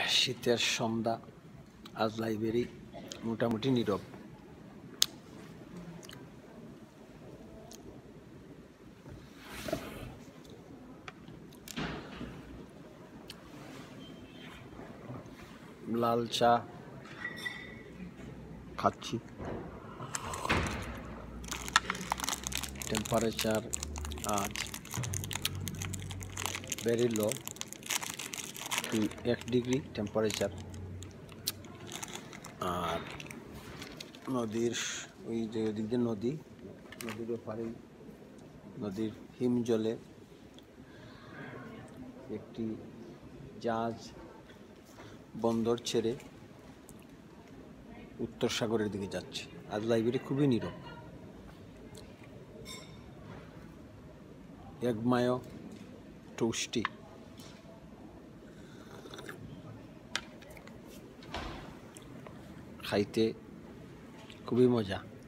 শীতের সন্ধ্যা, আজ লাইব্রেরি মোটামুটি নীরব। লাল চা খাচ্ছি। টেম্পারেচার আজ ভেরি লো, 1 ডিগ্রি টেম্পারেচার। আর নদীর ওই যে ওদিক দিয়ে নদীর ওপারে নদীর হিম জলে একটি জাহাজ বন্দর ছেড়ে উত্তর সাগরের দিকে যাচ্ছে। আজ লাইব্রেরি খুবই নীরব। এগমায় টোস্টি খাইতে খুবই মজা।